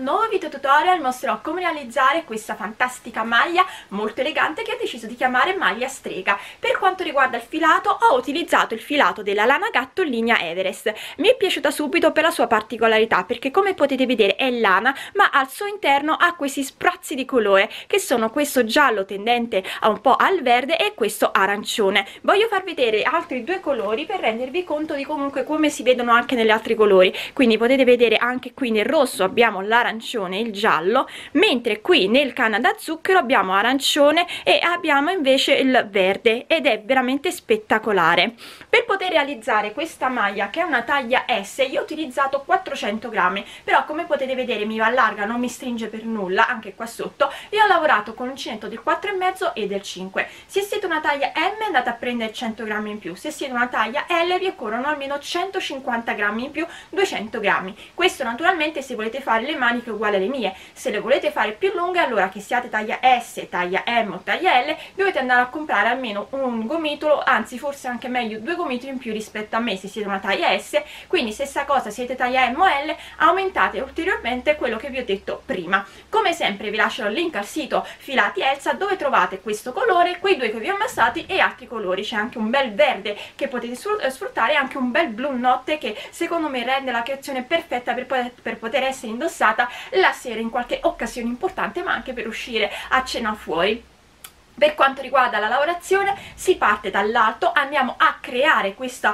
un nuovo video tutorial. Mostrerò come realizzare questa fantastica maglia molto elegante che ho deciso di chiamare maglia strega. Per quanto riguarda il filato, ho utilizzato il filato della lana gatto linea Everest. Mi è piaciuta subito per la sua particolarità, perché come potete vedere è lana, ma al suo interno ha questi sprazzi di colore che sono questo giallo tendente a un po' al verde e questo arancione. Voglio far vedere altri due colori per rendervi conto di comunque come si vedono anche negli altri colori. Quindi potete vedere anche qui nel rosso abbiamo l'arancione e il giallo, mentre qui nel canna da zucchero abbiamo arancione e abbiamo invece il verde, ed è veramente spettacolare. Per poter realizzare questa maglia, che è una taglia S, io ho utilizzato 400 grammi, però come potete vedere mi va larga, non mi stringe per nulla, anche qua sotto, e ho lavorato con l'uncinetto del 4,5 e del 5. Se siete una taglia M andate a prendere 100 grammi in più, se siete una taglia L vi occorrono almeno 150 grammi in più, 200 grammi. Questo naturalmente se volete fare le maniche uguali alle mie. Se le volete fare più lunghe, allora che siate taglia S, taglia M o taglia L, dovete andare a comprare almeno un gomitolo, anzi forse anche meglio due gomitoli in più rispetto a me se siete una taglia S. Quindi stessa cosa, siete taglia M o L, aumentate ulteriormente quello che vi ho detto prima. Come sempre vi lascio il link al sito Filati Elsa, dove trovate questo colore, quei due che vi ho mostrati e altri colori. C'è anche un bel verde che potete sfruttare e anche un bel blu notte che secondo me rende la creazione perfetta per poter essere indossata la sera in qualche occasione importante, ma anche per uscire a cena fuori. Per quanto riguarda la lavorazione, si parte dall'alto, andiamo a creare questa,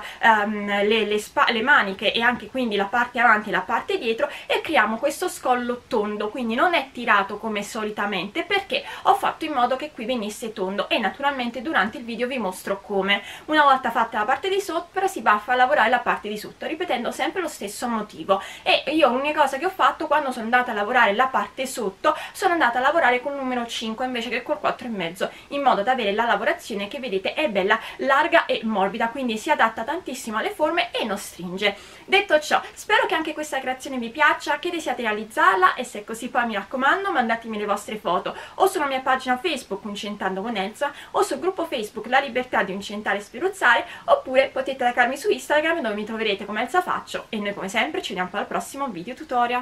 le maniche e anche quindi la parte avanti e la parte dietro, e creiamo questo scollo tondo. Quindi non è tirato come solitamente, perché ho fatto in modo che qui venisse tondo, e naturalmente durante il video vi mostro come. Una volta fatta la parte di sopra si va a lavorare la parte di sotto, ripetendo sempre lo stesso motivo. E io l'unica cosa che ho fatto quando sono andata a lavorare la parte sotto, sono andata a lavorare con il numero 5 invece che col 4,5, in modo da avere la lavorazione che vedete è bella larga e morbida, quindi si adatta tantissimo alle forme e non stringe. Detto ciò, spero che anche questa creazione vi piaccia, che desiate realizzarla, e se è così poi mi raccomando mandatemi le vostre foto o sulla mia pagina Facebook Uncentando con Elsa, o sul gruppo Facebook La Libertà di Uncentare e Spruzzare, oppure potete taggarmi su Instagram dove mi troverete come Elsa Faccio, e noi come sempre ci vediamo al prossimo video tutorial.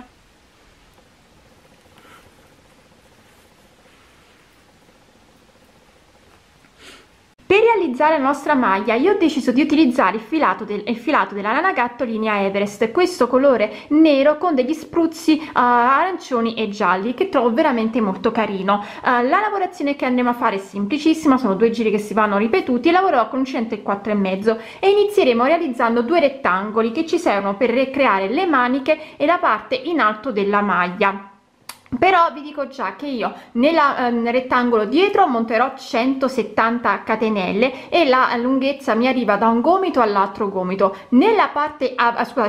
Per realizzare la nostra maglia io ho deciso di utilizzare il filato della lana gatto linea Everest, questo colore nero con degli spruzzi arancioni e gialli, che trovo veramente molto carino. La lavorazione che andremo a fare è semplicissima, sono due giri che si vanno ripetuti. Lavorerò con 104,5 e inizieremo realizzando due rettangoli che ci servono per ricreare le maniche e la parte in alto della maglia. Però vi dico già che io nel rettangolo dietro monterò 170 catenelle e la lunghezza mi arriva da un gomito all'altro gomito. Nella parte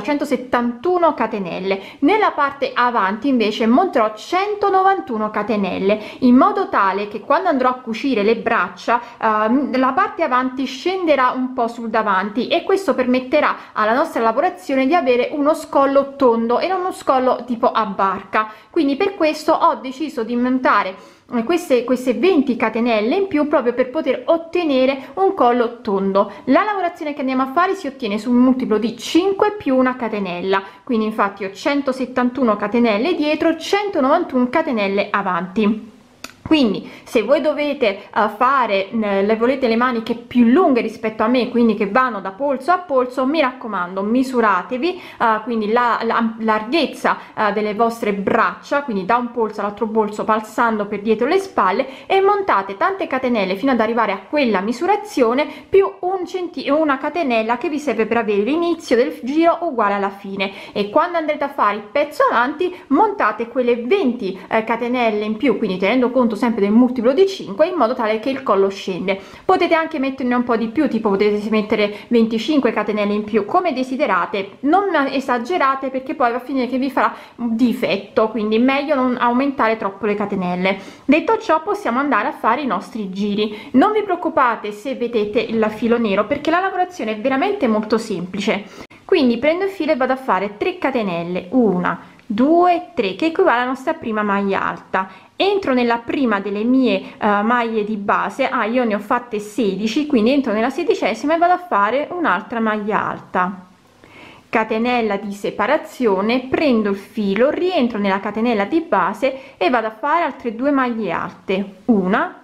171 catenelle, nella parte avanti invece monterò 191 catenelle, in modo tale che quando andrò a cucire le braccia la parte avanti scenderà un po' sul davanti, e questo permetterà alla nostra lavorazione di avere uno scollo tondo e non uno scollo tipo a barca. Quindi per questo ho deciso di montare queste 20 catenelle in più, proprio per poter ottenere un collo tondo. La lavorazione che andiamo a fare si ottiene su un multiplo di 5 più una catenella, quindi infatti ho 171 catenelle dietro, 191 catenelle avanti. Quindi se voi dovete volete le maniche più lunghe rispetto a me, quindi che vanno da polso a polso, mi raccomando misuratevi quindi la larghezza delle vostre braccia, quindi da un polso all'altro polso, passando per dietro le spalle, e montate tante catenelle fino ad arrivare a quella misurazione più una catenella che vi serve per avere l'inizio del giro uguale alla fine. E quando andrete a fare il pezzo avanti montate quelle 20 catenelle in più, quindi tenendo conto sempre del multiplo di 5, in modo tale che il collo scende. Potete anche metterne un po' di più, tipo potete mettere 25 catenelle in più, come desiderate, non esagerate perché poi va a finire che vi farà un difetto, quindi meglio non aumentare troppo le catenelle. Detto ciò, possiamo andare a fare i nostri giri. Non vi preoccupate se vedete il filo nero, perché la lavorazione è veramente molto semplice. Quindi prendo il filo e vado a fare 3 catenelle, 1 2 3, che equivale alla nostra prima maglia alta. Entro nella prima delle mie maglie di base, io ne ho fatte 16, quindi entro nella 16ª e vado a fare un'altra maglia alta. catenella di separazione, prendo il filo, rientro nella catenella di base e vado a fare altre 2 maglie alte, una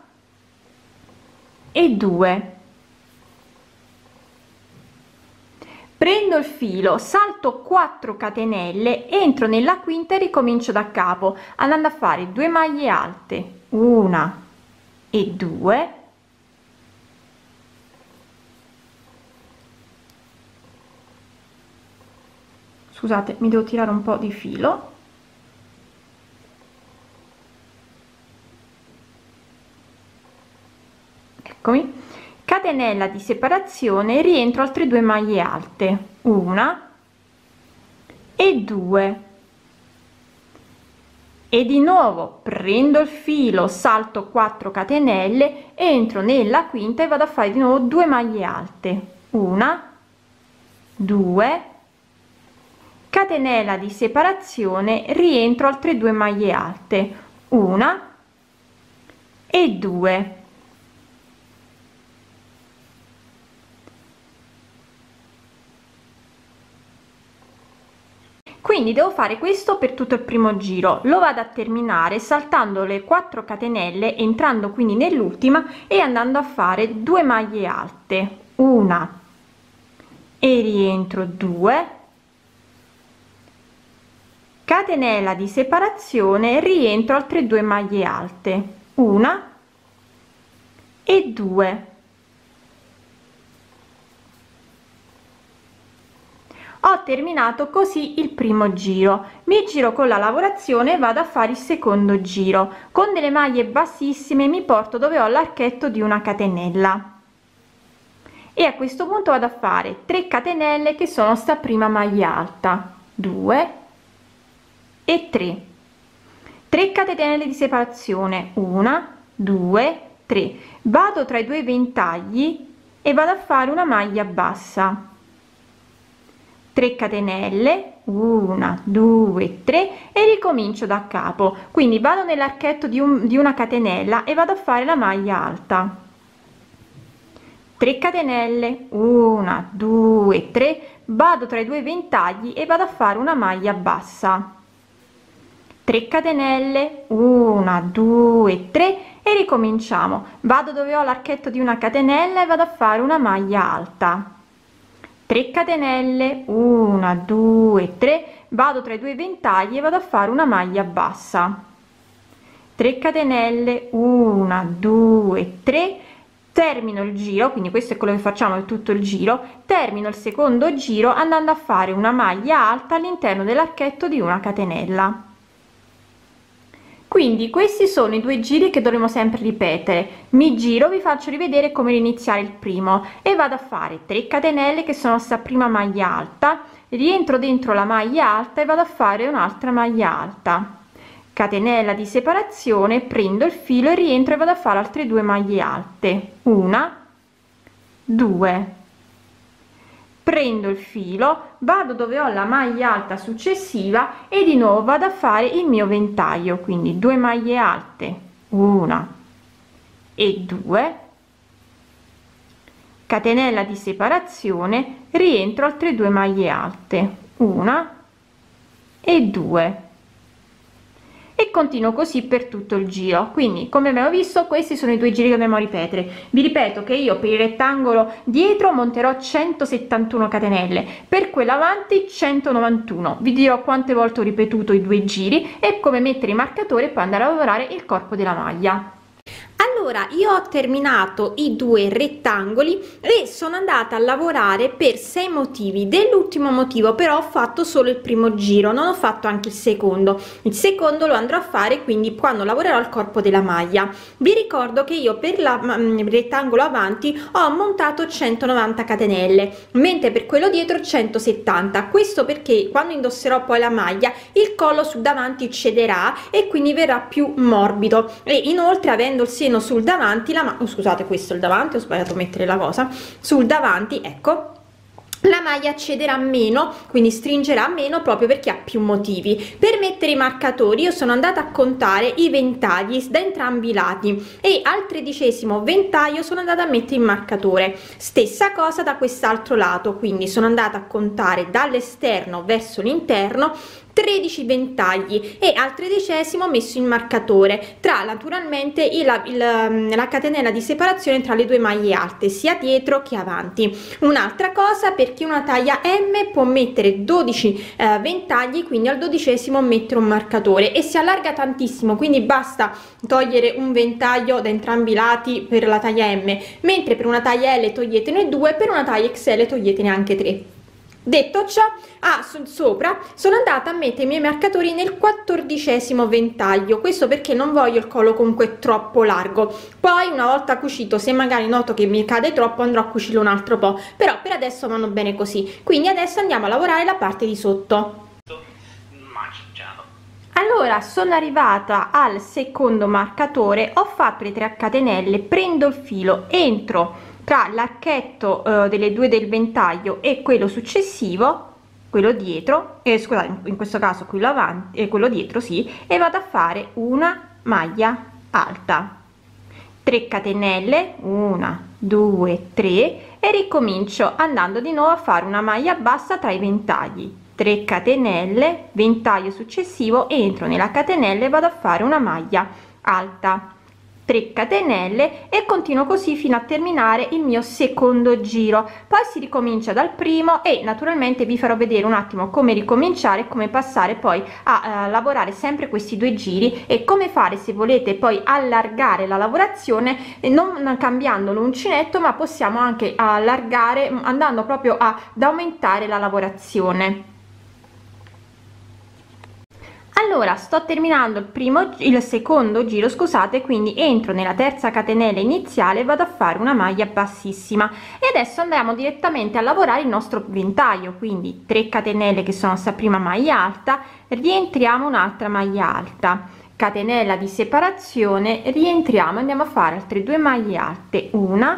e 2. Prendo il filo, salto 4 catenelle, entro nella quinta e ricomincio da capo andando a fare 2 maglie alte, una e 2, scusate, mi devo tirare un po' di filo, eccomi, catenella di separazione, rientro altre 2 maglie alte, una e 2, e di nuovo prendo il filo, salto 4 catenelle, entro nella quinta e vado a fare di nuovo 2 maglie alte, una, 2, catenella di separazione, rientro altre 2 maglie alte, una e 2. Quindi devo fare questo per tutto il primo giro, lo vado a terminare saltando le 4 catenelle, entrando quindi nell'ultima e andando a fare 2 maglie alte, una e rientro 2, catenella di separazione, rientro altre 2 maglie alte, una e 2. Ho terminato così il primo giro, mi giro con la lavorazione e vado a fare il secondo giro con delle maglie bassissime, mi porto dove ho l'archetto di una catenella e a questo punto vado a fare 3 catenelle che sono sta prima maglia alta, 2 e 3 catenelle di separazione, 1 2 3, vado tra i 2 ventagli e vado a fare una maglia bassa, 3 catenelle, 1 2 3 e ricomincio da capo, quindi vado nell'archetto di una catenella e vado a fare la maglia alta, 3 catenelle, 1 2 3, vado tra i 2 ventagli e vado a fare una maglia bassa, 3 catenelle, 1 2 3 e ricominciamo, vado dove ho l'archetto di una catenella e vado a fare una maglia alta, 3 catenelle, 1 2 3, vado tra i 2 ventagli e vado a fare una maglia bassa, 3 catenelle, 1 2 3, termino il giro, quindi questo è quello che facciamo per tutto il giro, termino il secondo giro andando a fare una maglia alta all'interno dell'archetto di una catenella. Quindi questi sono i 2 giri che dovremo sempre ripetere, mi giro, vi faccio rivedere come iniziare il primo e vado a fare 3 catenelle che sono sta prima maglia alta, rientro dentro la maglia alta e vado a fare un'altra maglia alta, catenella di separazione, prendo il filo e rientro e vado a fare altre 2 maglie alte, una 2, prendo il filo, vado dove ho la maglia alta successiva e di nuovo vado a fare il mio ventaglio, quindi 2 maglie alte, una e 2, catenella di separazione, rientro altre 2 maglie alte, una e 2 e continuo così per tutto il giro. Quindi come abbiamo visto questi sono i 2 giri che dobbiamo ripetere. Vi ripeto che io per il rettangolo dietro monterò 171 catenelle, per quella avanti 191. Vi dirò quante volte ho ripetuto i 2 giri e come mettere i marcatori e poi andare a lavorare il corpo della maglia. Allora io ho terminato i 2 rettangoli e sono andata a lavorare per 6 motivi. Dell'ultimo motivo però ho fatto solo il primo giro, non ho fatto anche il secondo lo andrò a fare quindi quando lavorerò il corpo della maglia. Vi ricordo che io per il rettangolo avanti ho montato 190 catenelle, mentre per quello dietro 170. Questo perché quando indosserò poi la maglia il collo su davanti cederà e quindi verrà più morbido, e inoltre avendo il seno sul davanti scusate, questo è il davanti, ho sbagliato a mettere la cosa sul davanti, ecco, la maglia cederà meno, quindi stringerà meno, proprio perché ha più motivi. Per mettere i marcatori io sono andata a contare i ventagli da entrambi i lati e al 13° ventaglio sono andata a mettere il marcatore. Stessa cosa da quest'altro lato, quindi sono andata a contare dall'esterno verso l'interno 13 ventagli e al 13° ho messo il marcatore tra naturalmente la catenella di separazione tra le due maglie alte, sia dietro che avanti. Un'altra cosa, per chi una taglia M può mettere 12 ventagli, quindi al 12° mettere un marcatore, e si allarga tantissimo, quindi basta togliere un ventaglio da entrambi i lati per la taglia M, mentre per una taglia L toglietene 2, per una taglia XL toglietene anche 3. Detto ciò, sopra sono andata a mettere i miei marcatori nel 14° ventaglio, questo perché non voglio il collo comunque troppo largo. Poi una volta cucito, se magari noto che mi cade troppo, andrò a cucirlo un altro po', però per adesso vanno bene così. Quindi adesso andiamo a lavorare la parte di sotto. Allora sono arrivata al secondo marcatore, ho fatto le 3 catenelle, prendo il filo, entro tra l'archetto delle due del ventaglio e quello successivo, quello dietro, scusate, in questo caso quello avanti e quello dietro, sì, e vado a fare una maglia alta, 3 catenelle, 1 2 3, e ricomincio andando di nuovo a fare una maglia bassa tra i ventagli, 3 catenelle, ventaglio successivo, entro nella catenella e vado a fare una maglia alta, 3 catenelle, e continuo così fino a terminare il mio secondo giro. Poi si ricomincia dal primo e naturalmente vi farò vedere un attimo come ricominciare e come passare poi a lavorare sempre questi 2 giri, e come fare se volete poi allargare la lavorazione non cambiando l'uncinetto, ma possiamo anche allargare andando proprio ad aumentare la lavorazione. Allora sto terminando il secondo giro, scusate, quindi entro nella terza catenella iniziale e vado a fare una maglia bassissima, e adesso andiamo direttamente a lavorare il nostro ventaglio, quindi 3 catenelle che sono sta prima maglia alta, rientriamo un'altra maglia alta, catenella di separazione, rientriamo, andiamo a fare altre 2 maglie alte, 1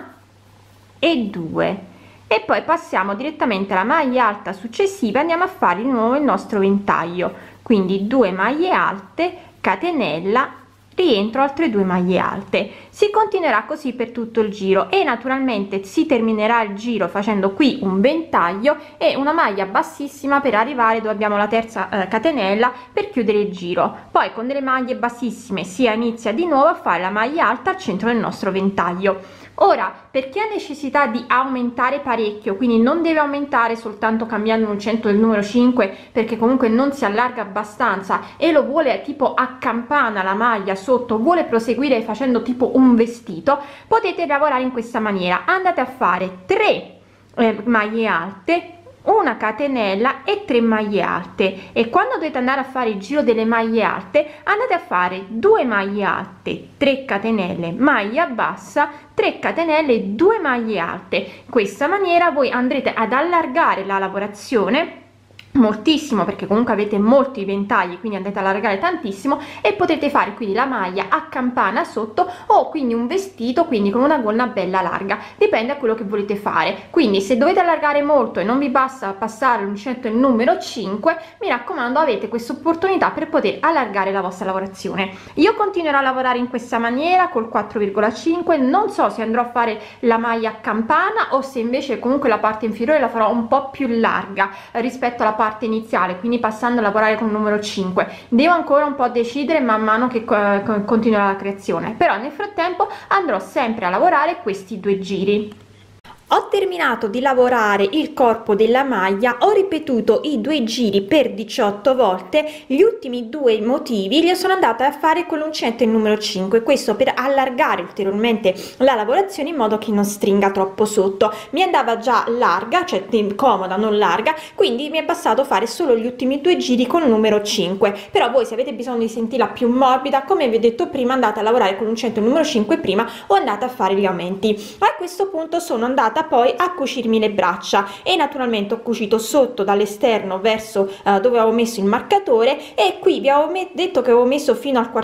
e 2, e poi passiamo direttamente alla maglia alta successiva, andiamo a fare di nuovo il nostro ventaglio, quindi 2 maglie alte, catenella, rientro, altre 2 maglie alte. Si continuerà così per tutto il giro e naturalmente si terminerà il giro facendo qui un ventaglio e una maglia bassissima per arrivare dove abbiamo la terza catenella per chiudere il giro. Poi con delle maglie bassissime si inizia di nuovo a fare la maglia alta al centro del nostro ventaglio. Ora, per chi ha necessità di aumentare parecchio, quindi non deve aumentare soltanto cambiando l'uncinetto del numero 5, perché comunque non si allarga abbastanza, e lo vuole tipo a campana la maglia sotto, vuole proseguire facendo tipo un vestito, potete lavorare in questa maniera. Andate a fare 3 maglie alte, una catenella e 3 maglie alte, e quando dovete andare a fare il giro delle maglie alte andate a fare 2 maglie alte, 3 catenelle, maglia bassa, 3 catenelle, 2 maglie alte. In questa maniera voi andrete ad allargare la lavorazione moltissimo, perché comunque avete molti ventagli, quindi andate a allargare tantissimo, e potete fare quindi la maglia a campana sotto, o quindi un vestito quindi con una gonna bella larga, dipende da quello che volete fare. Quindi se dovete allargare molto e non vi basta passare l'uncinetto il numero 5, mi raccomando, avete questa opportunità per poter allargare la vostra lavorazione. Io continuerò a lavorare in questa maniera col 4,5, non so se andrò a fare la maglia a campana o se invece comunque la parte inferiore la farò un po' più larga rispetto alla parte iniziale, quindi passando a lavorare con il numero 5. Devo ancora un po' decidere man mano che continuerà la creazione, però nel frattempo andrò sempre a lavorare questi 2 giri. Ho terminato di lavorare il corpo della maglia, ho ripetuto i 2 giri per 18 volte, gli ultimi 2 motivi li sono andata a fare con l'uncinetto il numero 5, questo per allargare ulteriormente la lavorazione in modo che non stringa troppo sotto. Mi andava già larga, cioè comoda, non larga, quindi mi è bastato fare solo gli ultimi 2 giri con il numero 5, però voi se avete bisogno di sentirla più morbida, come vi ho detto prima, andate a lavorare con l'uncinetto il numero 5 prima o andate a fare gli aumenti. A questo punto sono andata poi a cucirmi le braccia e naturalmente ho cucito sotto dall'esterno verso dove avevo messo il marcatore, e qui vi avevo detto che avevo messo fino al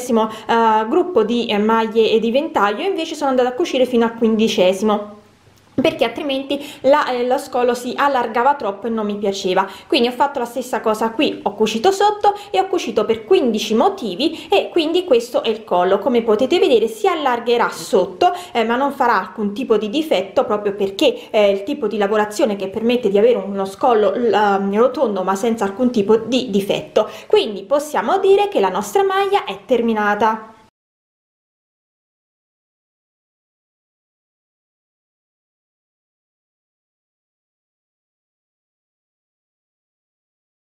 14° gruppo di maglie e di ventaglio, invece sono andata a cucire fino al 15°. perché altrimenti lo scollo si allargava troppo e non mi piaceva. Quindi ho fatto la stessa cosa qui, ho cucito sotto e ho cucito per 15 motivi, e quindi questo è il collo. Come potete vedere si allargherà sotto, ma non farà alcun tipo di difetto, proprio perché è il tipo di lavorazione che permette di avere uno scollo rotondo ma senza alcun tipo di difetto. Quindi possiamo dire che la nostra maglia è terminata.